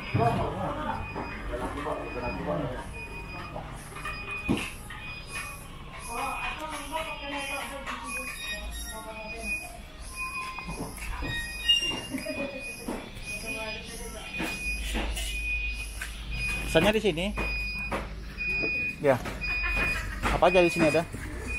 Pesannya di sini. Ya. Apa aja di sini ada?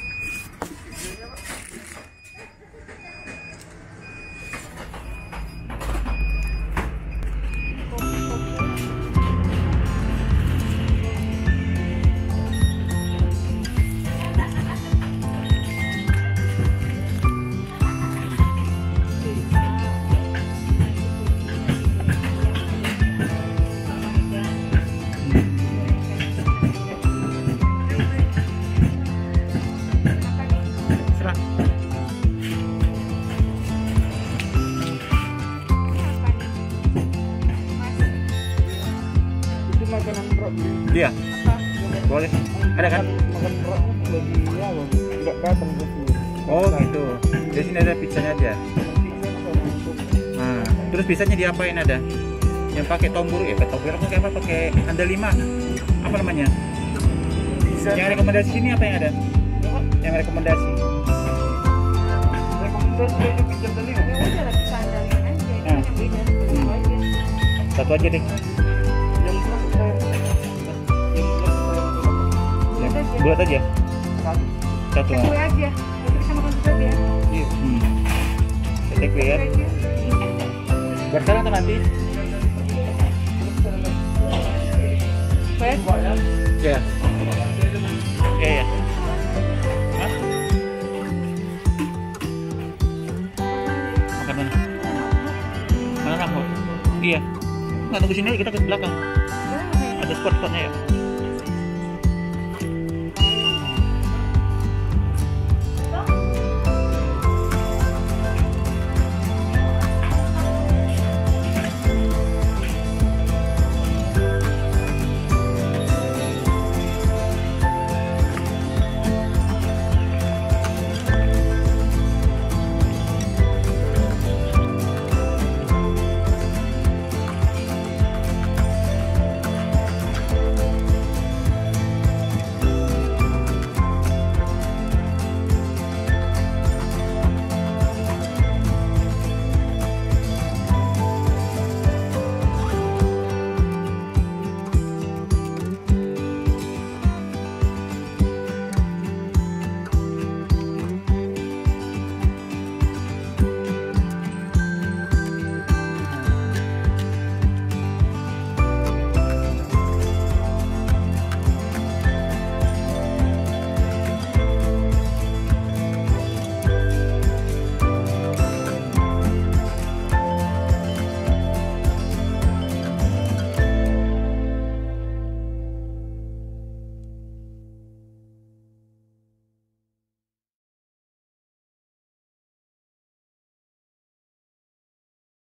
Makanan rok Iya. Boleh. Ada kan? Makan rok lagi ya, enggak datang ke sini. Oh gitu. Di sini ada pizzanya aja. Nah, terus pizzanya diapain ada? Yang pakai tombur ya, tombur pakai apa? Pakai andalima. Apa namanya? Bisa. Yang rekomendasi sini apa yang ada? Yang rekomendasi. Rekomendasi dari pizza andalima. Ya udah lah, bisa andalin aja. Itu yang beda. Satu aja. Satu aja deh. Bulat aja. Satu. Take away aja. Terus sama konsep ya. Iya. Take away ya. Biar sekarang atau nanti? Baik. Ya. Iya ya. Hah? Makan mana? Mana Rahmat? Iya. Nggak tunggu sini aja, kita ke belakang. Ada spot-spotnya ya.